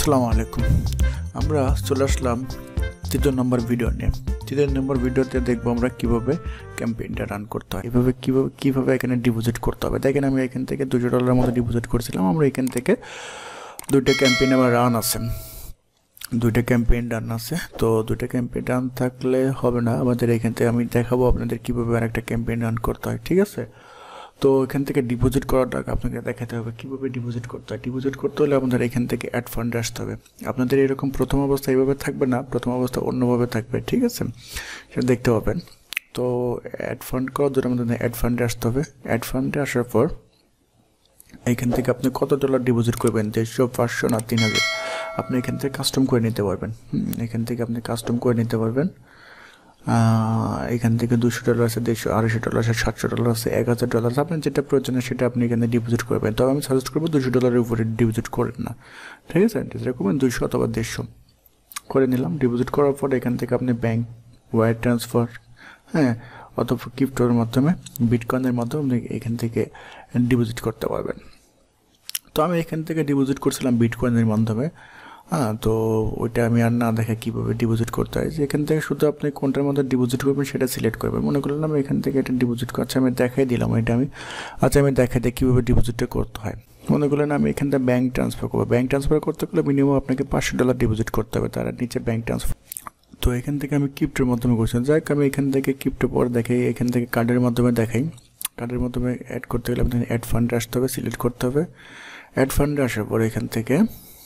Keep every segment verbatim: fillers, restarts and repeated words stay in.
আসসালামু আলাইকুম। আমরা চলে আসলাম তৃতীয় নম্বর ভিডিও নিয়ে। তৃতীয় নম্বর ভিডিওতে দেখবো আমরা কিভাবে ক্যাম্পেইনটা রান করতে হয়, এভাবে কীভাবে কীভাবে এখানে ডিপোজিট করতে হবে। দেখেন আমি এখান থেকে দুশো ডলারের মতো ডিপোজিট করছিলাম। আমরা এখান থেকে দুইটা ক্যাম্পেইন আমার রান আছে, দুইটা ক্যাম্পেইন রান আছে। তো দুইটা ক্যাম্পেইন রান থাকলে হবে না, আমাদের এখান থেকে আমি দেখাবো আপনাদের কীভাবে আর একটা ক্যাম্পেইন রান করতে হয়, ঠিক আছে? তো এখান থেকে ডিপোজিট করার টাকা আপনাকে দেখাতে হবে কীভাবে ডিপোজিট করতে হয়। ডিপোজিট করতে হলে আপনাদের এখান থেকে অ্যাড ফান্ডে আসতে হবে। আপনাদের এরকম প্রথম অবস্থা এইভাবে থাকবে না, প্রথম অবস্থা অন্যভাবে থাকবে, ঠিক আছে? সেটা দেখতে পাবেন। তো অ্যাড ফান্ড করার জন্য আমাদের অ্যাড ফান্ডে আসতে হবে। অ্যাড ফান্ডে আসার পর এখান থেকে আপনি কত ডলার ডিপোজিট করবেন, দেড়শো, পাঁচশো না তিন হাজার, আপনি এখান থেকে কাস্টম করে নিতে পারবেন। এখান থেকে আপনি কাস্টম করে নিতে পারবেন। এখান থেকে দুশো ডলার আছে, দেড়শো, আড়াইশো ডলার আছে, সাতশো ডলার আছে, এক হাজার ডলার আছে। আপনার যেটা প্রয়োজন সেটা আপনি এখানে ডিপোজিট করবেন। তবে আমি সাজেস্ট করবো দুশো ডলারের উপরে ডিপোজিট করেন না, ঠিক আছে? ডিপোজিট করবেন দুশো অথবা দেড়শো করে নিলাম। ডিপোজিট করার পর এখান থেকে আপনি ব্যাঙ্ক, ওয়ার ট্রান্সফার, হ্যাঁ, অথবা ক্রিপ্টোর মাধ্যমে, বিটকয়েনের মাধ্যমে আপনি এখান থেকে ডিপোজিট করতে পারবেন। তো আমি এখান থেকে ডিপোজিট করছিলাম বিটকয়েনের মাধ্যমে। হ্যাঁ, তো ওইটা আমি আর না দেখা কীভাবে ডিপোজিট করতে হয়। যে এখান থেকে শুধু আপনি কোনটার মধ্যে ডিপোজিট করবেন সেটা সিলেক্ট করবেন। মনে করলাম এখান থেকে এটা ডিপোজিট করছে, আমি দেখাই দিলাম এটা আমি আচ্ছা আমি দেখাই দিই কীভাবে ডিপোজিটটা করতে হয়। মনে করলেন আমি এখান থেকে ব্যাঙ্ক ট্রান্সফার করবো। ব্যাঙ্ক ট্রান্সফার করতে গেলে মিনিমাম আপনাকে পাঁচশো ডলার ডিপোজিট করতে হবে, তার নিচে ব্যাঙ্ক ট্রান্সফার। তো এখান থেকে আমি ক্রিপ্টোর মাধ্যমে করছি। যাই হোক, আমি এখান থেকে ক্রিপ্টো পর দেখাই, এখান থেকে কার্ডের মাধ্যমে দেখাই। কার্ডের মাধ্যমে অ্যাড করতে গেলে আপনাকে অ্যাড ফান্ডে আসতে হবে, সিলেক্ট করতে হবে। অ্যাড ফান্ডে আসার পর এখান থেকে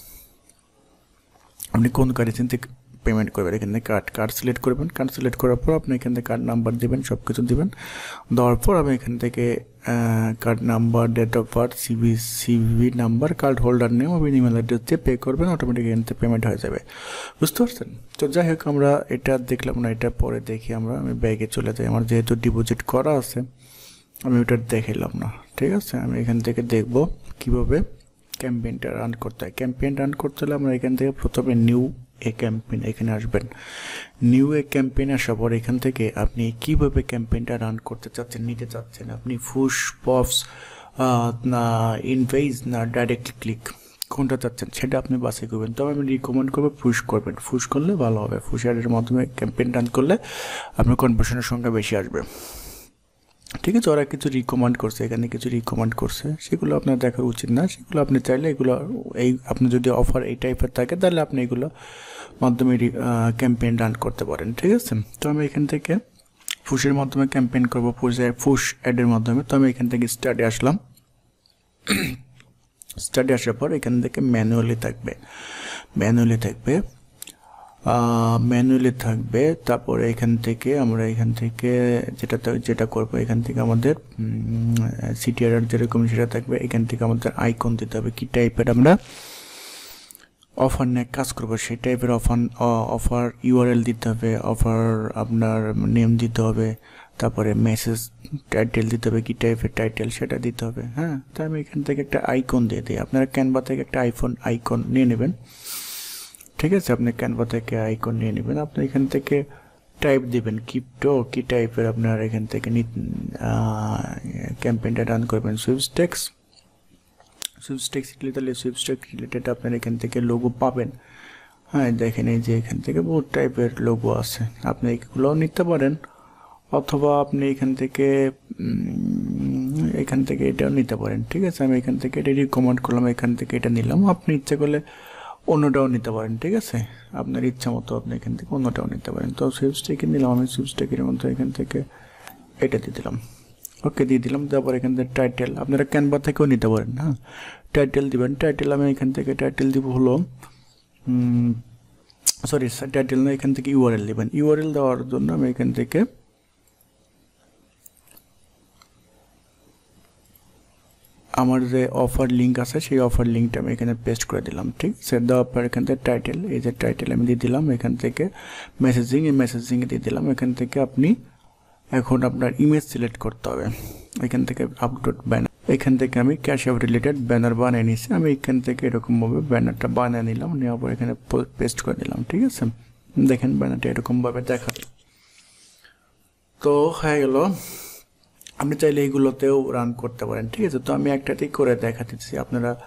আপনি কোন কারেন্সি থেকে পেমেন্ট করবেন, এখান থেকে কার্ড কার্ড সিলেক্ট করবেন। কার্ড সিলেক্ট করার পর আপনি এখান থেকে কার্ড নাম্বার দেবেন, সব কিছু দেবেন। দেওয়ার পর আমি এখান থেকে card number, date of birth, CV CV number, card holder name এবং ইমেল অ্যাড্রেস দিয়ে পে করবেন, অটোমেটিক এখান থেকে পেমেন্ট হয়ে যাবে। বুঝতে পারছেন? তো যাই হোক, আমরা এটা দেখলাম না, এটা পরে দেখি। আমরা আমি ব্যাগে চলে যাই। আমার যেহেতু ডিপোজিট করা আছে আমি ওটা দেখাইলাম না, ঠিক আছে? আমি এখান থেকে দেখব কীভাবে ক্যাম্পেইনটা রান করতে হয়। ক্যাম্পেইন রান করতে হলে আমরা এখান থেকে প্রথমে নিউ এ ক্যাম্পেইন এখানে আসবেন। নিউ এ ক্যাম্পেইন আসার পর এখান থেকে আপনি কীভাবে ক্যাম্পেইনটা রান করতে চাচ্ছেন, নিতে চাচ্ছেন, আপনি ফুশ, পপস না ইনভেজ না ডাইরেক্ট ক্লিক, কোনটা চাচ্ছেন সেটা আপনি বাছাই করবেন। তবে আমি রিকমেন্ড করবো ফুশ করবেন। ফুশ করলে ভালো হবে। ফুশ অ্যাডের মাধ্যমে ক্যাম্পেইন রান করলে আপনার কনভার্সনের সংখ্যা বেশি আসবে, ঠিক আছে? ওরা কিছু রিকমেন্ড করছে, এখানে কিছু রিকমেন্ড করছে, সেগুলো আপনার দেখার উচিত না। সেগুলো আপনি চাইলে এগুলো এই আপনি যদি অফার এই টাইপের থাকে তাহলে আপনি এগুলো মাধ্যমে ক্যাম্পেইন রান করতে পারেন, ঠিক আছে? তো আমি এখান থেকে ফুশের মাধ্যমে ক্যাম্পেইন করবো, ফুশে ফুশ অ্যাডের মাধ্যমে। তো আমি এখান থেকে স্টাডি আসলাম। স্টাডি আসার পর এখান থেকে ম্যানুয়ালি থাকবে, ম্যানুয়ালি থাকবে ম্যানুয়ালি থাকবে তারপরে এখান থেকে আমরা এখান থেকে যেটা যেটা করবো এখান থেকে আমাদের সিটিআর যেরকম সেটা থাকবে। এখান থেকে আমাদের আইকন দিতে হবে, কী টাইপের আমরা অফার নিয়ে কাজ করবো সেই টাইপের অফার অফার ইউআরএল দিতে হবে, অফার আপনার নেম দিতে হবে, তারপরে মেসেজ টাইটেল দিতে হবে, কী টাইপের টাইটেল সেটা দিতে হবে। হ্যাঁ, তো আমি এখান থেকে একটা আইকন দিয়ে দিই। আপনারা ক্যানভা থেকে একটা আইফোন আইকন নিয়ে নেবেন, ঠিক আছে? আপনি ক্যানভা থেকে আইকন নিয়ে নেবেন। আপনি এখান থেকে টাইপ দিবেন ক্রিপ্টো, কী টাইপের আপনার এখান থেকে ক্যাম্পেইনটা রান করবেন। সুইপস্টেক্স, সুইপস্টেক্স তাহলে সুইপস্টেক্স রিলেটেড আপনার এখান থেকে লোগো পাবেন। হ্যাঁ, দেখেন এই যে এখান থেকে বহুত টাইপের লোগো আছে, আপনি এগুলোও নিতে পারেন, অথবা আপনি এখান থেকে এখান থেকে এটাও নিতে পারেন, ঠিক আছে? আমি এখান থেকে এটা রিকমেন্ড করলাম, এখান থেকে এটা নিলাম। আপনি ইচ্ছে করলে অন্যটাও নিতে পারেন, ঠিক আছে? আপনার ইচ্ছা মতো আপনি এখান থেকে অন্যটাও নিতে পারেন। তো সুইপস্টেকে নিলাম আমি, সুইপস্টেকের মধ্যে এখান থেকে এটা দিয়ে দিলাম, ওকে দিয়ে দিলাম। তারপর এখান থেকে টাইটেল আপনারা ক্যানভা থেকেও নিতে পারেন। হ্যাঁ, টাইটেল দিবেন। টাইটেল আমি এখান থেকে টাইটেল দিব হলো সরি টাইটেল না, এখান থেকে ইউআরএল দিবেন। ইউআরএল দেওয়ার জন্য আমি এখান থেকে আমার যে অফার লিঙ্ক আছে সেই অফার লিঙ্কটা আমি এখানে পেস্ট করে দিলাম, ঠিক আছে? দেওয়ার পর এখান থেকে টাইটেল, এই যে টাইটেল আমি দিয়ে দিলাম। এখান থেকে মেসেজিং, এই মেসেজিংয়ে দিয়ে দিলাম। এখান থেকে আপনি এখন আপনার ইমেজ সিলেক্ট করতে হবে। এখান থেকে আপলোড ব্যানার, এখান থেকে আমি ক্যাশ অ্যাপ রিলেটেড ব্যানার বানিয়ে নিয়েছি। আমি এখান থেকে এরকমভাবে ব্যানারটা বানিয়ে নিলাম, নেওয়ার পর এখানে পেস্ট করে দিলাম, ঠিক আছে? দেখেন ব্যানারটা এরকমভাবে দেখাবে। তো হয়ে গেল। আপনি চাইলে এইগুলোতেও রান করতে পারেন, ঠিক আছে? তো আমি একটাতেই করে দেখাতেছি, আপনারা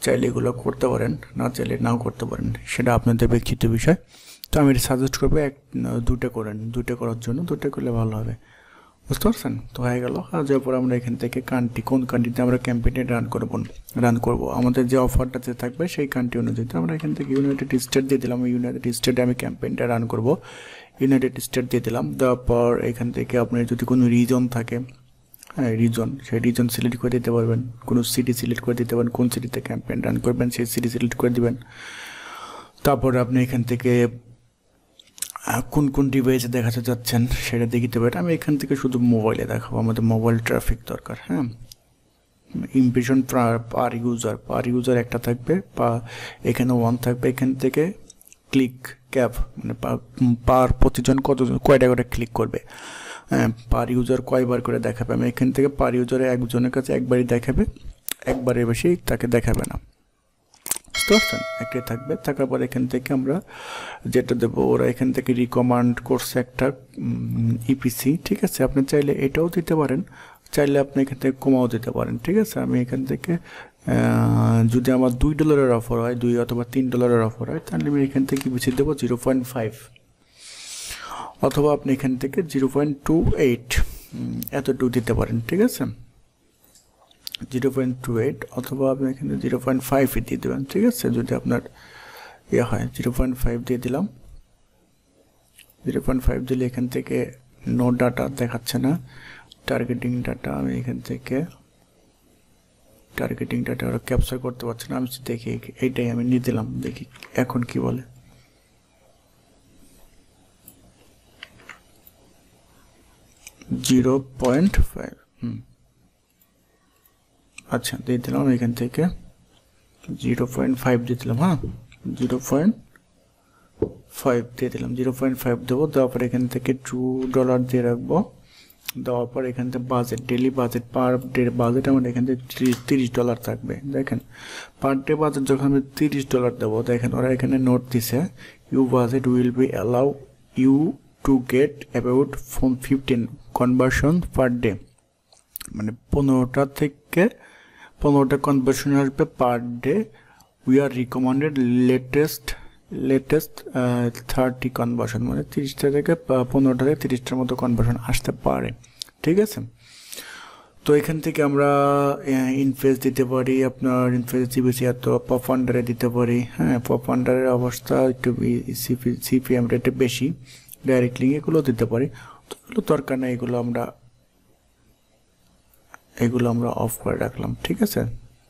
চাইলে এগুলো করতে পারেন, না চাইলে নাও করতে পারেন, সেটা আপনাদের ব্যক্তিগত বিষয়। তো আমি সাজেস্ট করবো এক দুটো করেন, দুটো করার জন্য দুটো করলে ভালো হবে, বুঝতে পারছেন? তো হয়ে গেল। আর যার পর আমরা এখান থেকে কান্ট্রি, কোন কান্ট্রিতে আমরা ক্যাম্পেইনটা রান করবো রান করবো আমাদের যে অফারটাতে থাকবে সেই কান্ট্রি অনুযায়ী। তো আমরা এখান থেকে ইউনাইটেড স্টেট দিয়ে দিলাম, ইউনাইটেড স্টেটে আমি ক্যাম্পেইনটা রান করবো, ইউনাইটেড স্টেট দিয়ে দিলাম। দেওয়ার পর এখান থেকে আপনার যদি কোনো রিজন থাকে, হ্যাঁ রিজন, সেই রিজন সিলেক্ট করে দিতে পারবেন, কোনো সিটি সিলেক্ট করে দিতে পারেন, কোন সিটিতে ক্যাম্পেইন রান করবেন সেই সিটি সিলেক্ট করে দিবেন। তারপর আপনি এখান থেকে কোন কোন ডিভাইসে দেখাতে যাচ্ছেন সেটা দেখিতে পারেন। আমি এখান থেকে শুধু মোবাইলে দেখাবো, আমাদের মোবাইল ট্রাফিক দরকার। হ্যাঁ, impression per user, per user একটা থাকবে, পা এখানে ওয়ান থাকবে। এখান থেকে ক্লিক ক্যাপ মানে পার প্রতিজন কতজন কয়টা করে ক্লিক করবে, হ্যাঁ পার ইউজার কয়বার করে দেখাবে। আমি এখান থেকে পার ইউজারে একজনের কাছে একবারই দেখাবে, একবারের বেশি তাকে দেখাবে না, বুঝতে পারছেন? একটাই থাকবে। থাকার পর এখান থেকে আমরা যেটা দেবো, ওরা এখান থেকে রিকমান্ড করছে একটা ইপিসি, ঠিক আছে? আপনি চাইলে এটাও দিতে পারেন, চাইলে আপনি এখান থেকে কমাও দিতে পারেন, ঠিক আছে? আমি এখান থেকে যদি আমার দুই ডলারের অফার হয়, দুই অথবা তিন ডলারের অফার হয়, তাহলে আমি এখান থেকে ইপিসি দেবো জিরো পয়েন্ট ফাইভ, অথবা আপনি এখান থেকে জিরো পয়েন্ট টু এইট এতটুকু দিতে পারেন, ঠিক আছে? জিরো পয়েন্ট টু এইট অথবা আপনি এখানে জিরো পয়েন্ট ফাইভ দিয়ে দেবেন, ঠিক আছে? যদি আপনার ইয়ে হয় জিরো পয়েন্ট ফাইভ দিয়ে দিলাম। জিরো পয়েন্ট ফাইভ দিলে এখান থেকে নো ডাটা দেখাচ্ছে না, টার্গেটিং ডাটা। আমি এখান থেকে টার্গেটিং ডাটা ওরা ক্যাপচার করতে পারছে না, আমি দেখি এইটাই আমি নিয়ে দিলাম, দেখি এখন কি বলে। জিরো পয়েন্ট ফাইভ হুম আচ্ছা দিয়ে দিলাম, এখান থেকে জিরো পয়েন্ট ফাইভ দিয়ে দিলাম। হ্যাঁ, জিরো পয়েন্ট ফাইভ দিয়ে দিলাম, জিরো পয়েন্ট ফাইভ দেবো। দেওয়ার পর এখান থেকে টু ডলার দিয়ে রাখবো। দেওয়ার পর এখান থেকে budget, daily budget, per day budget আমার এখান থেকে তিরিশ ডলার থাকবে। দেখেন পার ডে বাজেট যখন আমি তিরিশ ডলার দেবো, দেখেন ওরা এখানে নোট দিছে, you budget will be allow you to get about from fifteen conversion per day, মানে পনেরোটা থেকে পনেরোটা কনভার্সন আসবে per day. We are recommended latest latest thirty conversion, মানে তিরিশটা থেকে পনেরোটা থেকে তিরিশটার মতো কনভার্সন আসতে পারে, ঠিক আছে? তো এখান থেকে আমরা ইনফেস দিতে পারি, আপনার ইনফেস জিবিসি এত পপ আন্ডারে দিতে পারি। হ্যাঁ, পপ আন্ডারের অবস্থা একটু সিপি সিপিএম রেটে বেশি, ডাইরেক্ট লিঙ্ক এগুলো দিতে পারি। তো এগুলো দরকার নেই, এগুলো আমরা এগুলো আমরা অফ করে রাখলাম, ঠিক আছে?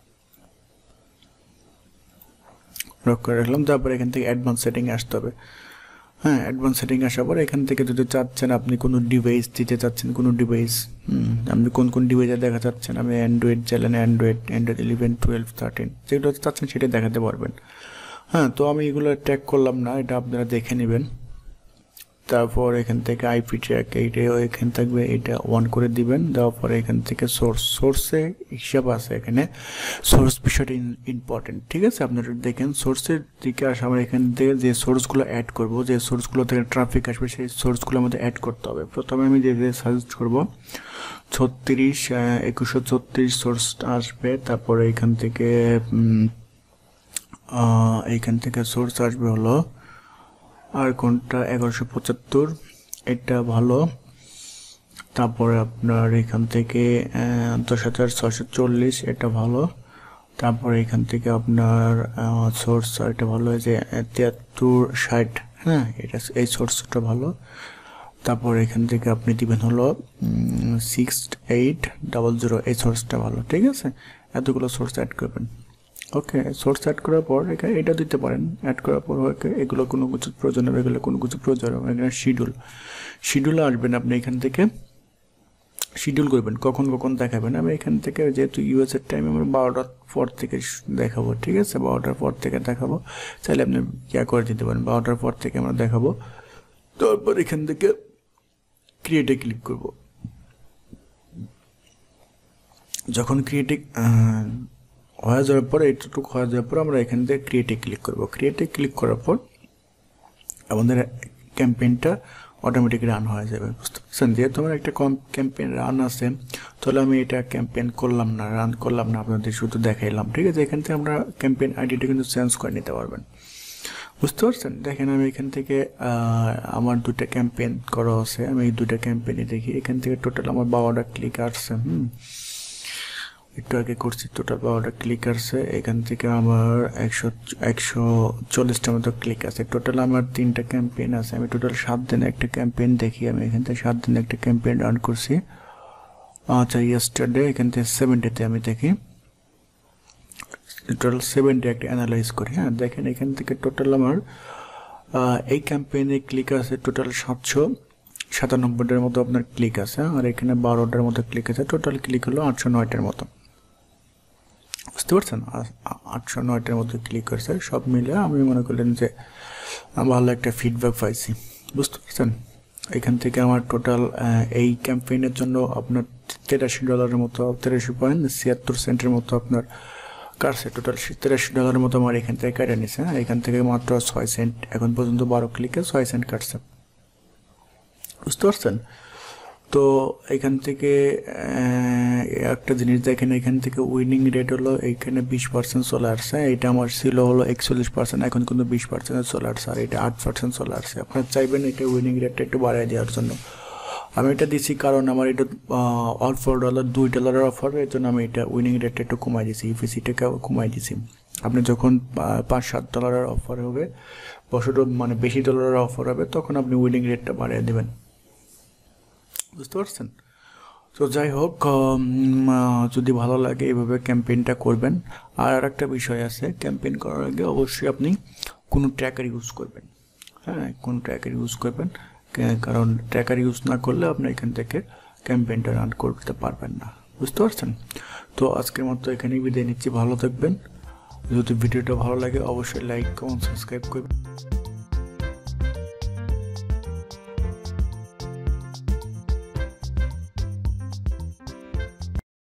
অফ করে রাখলাম। তারপর এখান থেকে অ্যাডভান্স সেটিংয়ে আসতে হবে। হ্যাঁ, অ্যাডভান্স সেটিং আসার পর এখান থেকে যদি চাচ্ছেন আপনি কোনো ডিভাইস দিতে চাচ্ছেন, কোনো ডিভাইস আপনি কোন কোন ডিভাইসে দেখা চাচ্ছেন, আমি অ্যান্ড্রয়েড চাইলেন android android eleven twelve thirteen যেগুলো চাচ্ছেন সেটা দেখাতে পারবেন। হ্যাঁ, তো আমি এগুলো ট্র্যাক করলাম না, এটা আপনারা দেখে নেবেন। তারপর এখান থেকে আইপি ট্র্যাক এইটাও এখানে থাকবে, এটা অন করে দিবেন। দেওয়ার পরে এখান থেকে সোর্স, সোর্সে হিসাব আছে এখানে, সোর্স বিষয়টা ইম্পর্টেন্ট, ঠিক আছে? আপনারা দেখেন সোর্সের দিকে আসা, আমরা এখান থেকে যে সোর্সগুলো অ্যাড করব, যে সোর্সগুলো থেকে ট্রাফিক আসবে সেই সোর্সগুলো আমাদের অ্যাড করতে হবে। প্রথমে আমি যে সাজেস্ট করব ছত্রিশ একুশশো ছত্রিশ সোর্স আসবে। তারপরে এখান থেকে এইখান থেকে সোর্স আসবে হলো আর কোনটা এগারোশো পঁচাত্তর, এটা ভালো। তারপরে আপনার এখান থেকে দশ হাজার ছয়শো চল্লিশ, এটা ভালো। তারপরে এখান থেকে আপনার সোর্স এটা ভালো হয়েছে তিয়াত্তর ষাট, হ্যাঁ এটা এই সোর্সটা ভালো। তারপর এখান থেকে আপনি দিবেন হলো সিক্স এইট ডাবল জিরো, এই সোর্সটা ভালো, ঠিক আছে? এতগুলো সোর্স অ্যাড করবেন। ওকে, সোর্স অ্যাড করার পর এখানে এটা দিতে পারেন। অ্যাড করার পর এগুলো কোনো কিছু প্রয়োজন হবে, এগুলো কোনো কিছু প্রয়োজন হবে। এখানে শিডিউল, শিডিউলে আসবেন আপনি, এখান থেকে শিডিউল করবেন কখন কখন দেখাবেন। আমি এখান থেকে যেহেতু ইউএসের টাইম আমরা বারোটার পর থেকে দেখাবো, ঠিক আছে? বারোটার পর থেকে দেখাবো, চাইলে আপনি ইয়া করে দিতে পারেন, বারোটার পর থেকে আমরা দেখাবো। তারপর এখান থেকে ক্রিয়েটে ক্লিক করব। যখন ক্রিয়েটে হয়ে যাওয়ার পর এইটুকু হয়ে যাওয়ার পর আমরা এখান থেকে ক্রিয়েটে ক্লিক করব। ক্রিয়েটে ক্লিক করার পর আমাদের ক্যাম্পেইনটা অটোমেটিক রান হয়ে যাবে, বুঝতে পারছেন? যেহেতু আমার একটা ক্যাম্পেইন রান আছে, তাহলে আমি এটা ক্যাম্পেইন করলাম না, রান করলাম না, আপনাদের শুধু দেখাইলাম, ঠিক আছে? এখান থেকে আমরা ক্যাম্পেইন আইডিটা কিন্তু চেঞ্জ করে নিতে পারবেন, বুঝতে পারছেন? দেখেন আমি এখান থেকে আমার দুটা ক্যাম্পেইন করা আছে, আমি এই দুটা ক্যাম্পেইনে দেখি এখান থেকে টোটাল আমার বারোটা ক্লিক আসছে। হুম একটু আগে করছি, টোটাল বারোটা ক্লিক আসছে। এখান থেকে আমার একশো একশো চল্লিশটার মতো ক্লিক আছে। টোটাল আমার তিনটা ক্যাম্পেইন আছে, আমি টোটাল সাত দিনে একটা ক্যাম্পেইন দেখি। আমি এখান থেকে সাত দিনে একটা ক্যাম্পেইন রান করছি। আচ্ছা, ইয়েস্টারডে এখান থেকে সেভেন ডেতে আমি দেখি, টোটাল সেভেন ডে একটা অ্যানালাইজ করি। হ্যাঁ দেখেন এখান থেকে টোটাল আমার এই ক্যাম্পেইনে ক্লিক আছে টোটাল সাতশো সাতানব্বইটার মতো আপনার ক্লিক আছে, আর এখানে বারোটার মতো ক্লিক আছে। টোটাল ক্লিক হলো আটশো নয়টার মতো, বুঝতে পারছেন? আটশো নয়টার মতো ক্লিক করছে। সব মিলে আমি মনে করলেন যে ভালো একটা ফিডব্যাক পাইছি, বুঝতে পারছেন? এখান থেকে আমার টোটাল এই ক্যাম্পেইনের জন্য আপনার তেরাশি ডলারের মতো, তেরাশি পয়েন্ট ছিয়াত্তর সেন্টের মতো আপনার কাটছে। টোটাল তেরাশি ডলারের মতো আমার এখান থেকে কেটে নিছে। হ্যাঁ এখান থেকে মাত্র ছয় সেন্ট, এখন পর্যন্ত বারো ক্লিকে ছয় সেন্ট কাটছে, বুঝতে পারছেন? তো এখান থেকে একটা জিনিস দেখেন, এখান থেকে উইনিং রেট হলো এইখানে বিশ পার্সেন্ট চলে আসছে। এটা আমার ছিল হলো একচল্লিশ পার্সেন্ট, এখন কিন্তু বিশ পার্সেন্টে চলে আসছে, আর এটা আট পার্সেন্ট চলে আসছে। আপনার চাইবেন এটা উইনিং রেটটা একটু বাড়িয়ে দেওয়ার জন্য। আমি এটা দিছি কারণ আমার এটা অফার ডলার দুই ডলারের অফার, এর জন্য আমি এটা উইনিং রেটটা একটু কমাই দিছি, ইফিসিটাকে কমাই দিছি। আপনি যখন পাঁচ সাত ডলারের অফার হবে, বছর মানে বেশি ডলারের অফার হবে, তখন আপনি উইনিং রেটটা বাড়িয়ে দেবেন, বুঝতে পারছেন? তো যাই হোক, যদি ভালো লাগে এইভাবে ক্যাম্পেইনটা করবেন। আর আর একটা বিষয় আছে, ক্যাম্পেইন করার আগে অবশ্যই আপনি কোনো ট্র্যাকার ইউজ করবেন। হ্যাঁ কোন ট্র্যাকার ইউজ করবেন, কারণ ট্র্যাকার ইউজ না করলে আপনি এখান থেকে ক্যাম্পেইনটা রান করতে পারবেন না, বুঝতে পারছেন? তো আজকের মতো এখানেই বিদায় নিচ্ছি, ভালো থাকবেন। যদি ভিডিওটা ভালো লাগে অবশ্যই লাইক কমেন্ট সাবস্ক্রাইব করবেন।